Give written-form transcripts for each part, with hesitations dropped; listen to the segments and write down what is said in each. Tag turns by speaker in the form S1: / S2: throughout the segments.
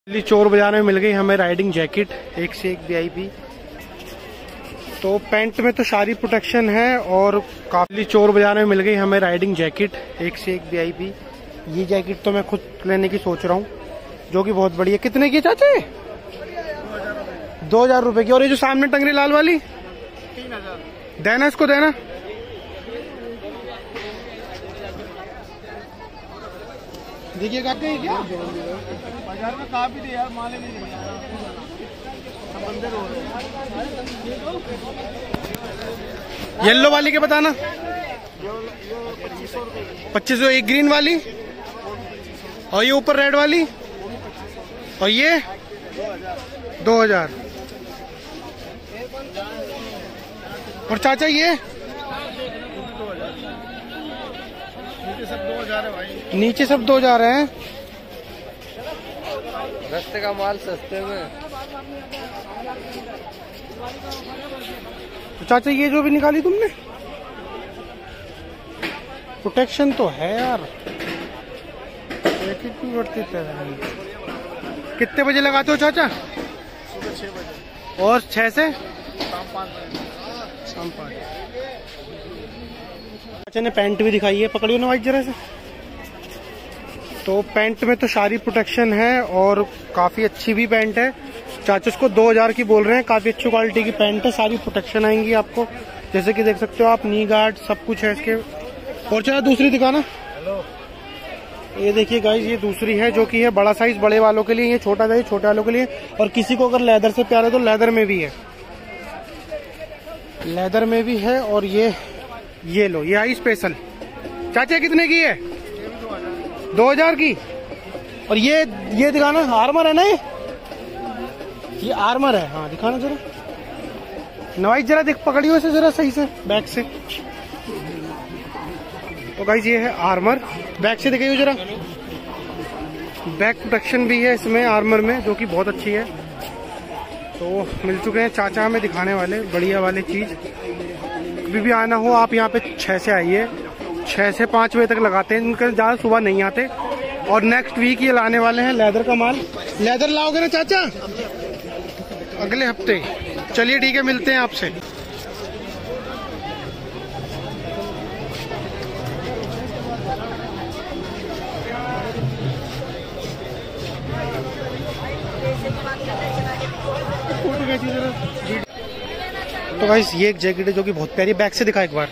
S1: दिल्ली चोर बाजार में मिल गई हमें राइडिंग जैकेट, एक से एक वीआईपी। तो पैंट में तो सारी प्रोटेक्शन है और काफी चोर बाजार में मिल गई हमें राइडिंग जैकेट, एक से एक वीआईपी। ये जैकेट तो मैं खुद लेने की सोच रहा हूँ, जो कि बहुत बढ़िया। कितने की चाचा? 2000 रुपए की। और ये जो सामने टंग रही लाल वाली 3000। देना इसको, देना। देखिए क्या बाजार में काफी दे यार, माले नहीं येलो वाली के बताना। 2500। एक ग्रीन वाली और ये ऊपर रेड वाली और ये 2000। और चाचा ये नीचे सब 2000 है भाई, नीचे सब 2000 है।
S2: रस्ते का माल सस्ते में।
S1: तो चाचा ये जो भी निकाली तुमने, प्रोटेक्शन तो है यार। कितने बजे लगाते हो चाचा?
S2: सुबह 6 बजे
S1: और 6 से
S2: शाम 5 बजे।
S1: शाम 5। चाचा ने पैंट भी दिखाई है, पकड़ियो ना भाई जरा से। तो पैंट में तो सारी प्रोटेक्शन है और काफी अच्छी भी पैंट है। चाचा उसको 2000 की बोल रहे हैं। काफी अच्छी क्वालिटी की पैंट है, सारी प्रोटेक्शन आएंगी आपको, जैसे कि देख सकते हो आप। नी गार्ड सब कुछ है इसके। और चला दूसरी दिखाना। ये देखिए गाइस, ये दूसरी है जो कि है बड़ा साइज बड़े वालों के लिए, ये छोटा साइज छोटे वालों के लिए। और किसी को अगर लेदर से प्यार है तो लेदर में भी है, लेदर में भी है। और ये लो, ये आई स्पेशल। चाचा कितने की है? 2000 की। और ये दिखाना, आर्मर है ना ये आर्मर है। हाँ दिखाना जरा नवाई, जरा देख, पकड़ियो इसे जरा सही से बैक से। तो गाइस ये है आर्मर, बैक से दिखाइए जरा। बैक प्रोटेक्शन भी है इसमें आर्मर में, जो कि बहुत अच्छी है। तो मिल चुके हैं चाचा हमें दिखाने वाले बढ़िया वाली चीज। कभी भी आना हो आप यहाँ पे 6 से आइए, 6 से 5 बजे तक लगाते हैं, इनके ज्यादा सुबह नहीं आते। और नेक्स्ट वीक ये लाने वाले हैं लेदर का माल। लेदर लाओगे ना चाचा? अगले हफ्ते। चलिए ठीक है, मिलते हैं आपसे। तो गाइस ये एक जैकेट है जो कि बहुत प्यारी, बैक से दिखा एक बार।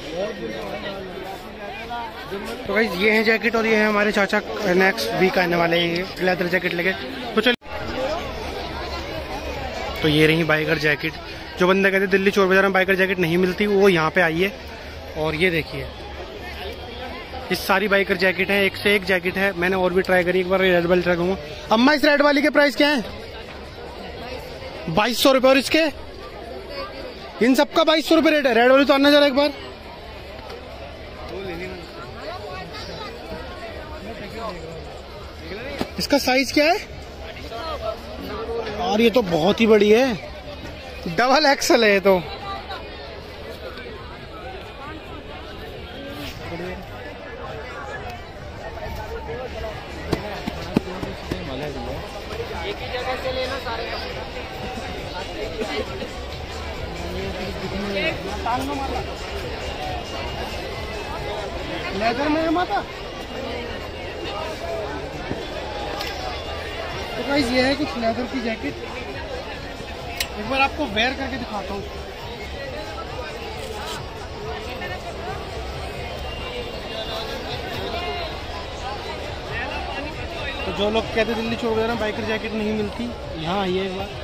S1: तो गाइस ये है जैकेट और ये है हमारे चाचा नेक्स्ट वीक आने वाले ये लेदर जैकेट लेके। तो चलिए, तो ये रही बाइकर जैकेट। जो बंदा कहते दिल्ली चोर बाजार में बाइकर जैकेट नहीं मिलती, वो यहाँ पे आइए। और ये देखिए, ये सारी बाइकर जैकेट है, एक से एक जैकेट है। मैंने और भी ट्राई करी, एक बार रेड वाली ट्राई करूंगा। अम्मा इस रेड वाली के प्राइस क्या है? 2200 रुपए। और इसके इन सबका 2200 रुपए रेट है। रेड वाली तो आना जरा एक बार। इसका साइज क्या है? और ये तो बहुत ही बड़ी है, डबल एक्सल है ये तो।
S2: एक ही जगह से लेना सारे
S1: लेदर में है माता। तो गाइस ये है कुछ लेदर की जैकेट, एक बार आपको वेयर करके दिखाता हूँ। तो जो लोग कहते दिल्ली चोर बाजार में बाइकर जैकेट नहीं मिलती, यहाँ आइए एक बार।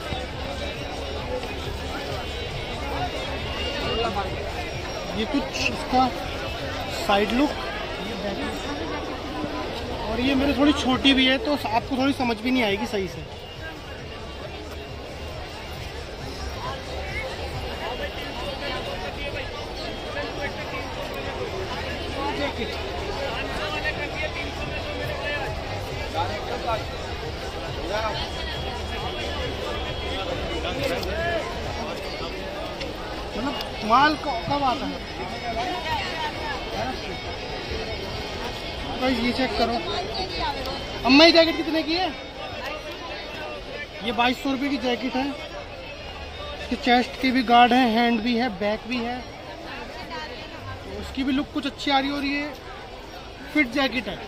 S1: ये कुछ इसका साइड लुक, और ये मेरे थोड़ी छोटी भी है तो आपको थोड़ी समझ भी नहीं आएगी सही से। मतलब माल कब आता है? तो ये चेक करो। अम्मा ये जैकेट कितने की है? ये 2200 रुपये की जैकेट है। इसके चेस्ट की भी गार्ड है, हैंड भी है, बैक भी है, तो उसकी भी लुक कुछ अच्छी आ रही है। और ये फिट जैकेट है।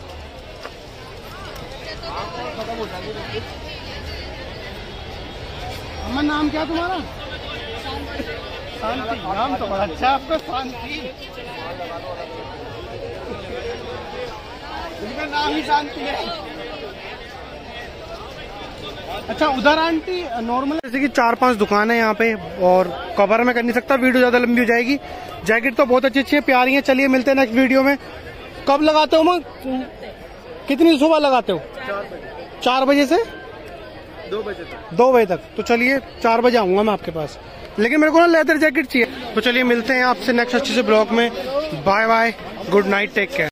S1: अम्मा नाम क्या तुम्हारा? शांति। नाम तो बड़ा अच्छा है आपका, शांति। इनका नाम ही शांति है। अच्छा उधर आंटी नॉर्मल जैसे कि 4-5 दुकान है यहाँ पे, और कवर में कर नहीं सकता, वीडियो ज्यादा लंबी हो जाएगी। जैकेट तो बहुत अच्छी अच्छी है, प्यारी है। चलिए मिलते हैं नेक्स्ट वीडियो में। कब लगाते हो माँ? कितनी सुबह लगाते हो? 4 बजे से
S2: 2 बजे तक।
S1: 2 बजे तक। तो चलिए 4 बजे आऊंगा मैं आपके पास, लेकिन मेरे को ना लेदर जैकेट चाहिए। तो चलिए मिलते हैं आपसे नेक्स्ट अच्छे से ब्लॉग में। Bye bye, good night, take care.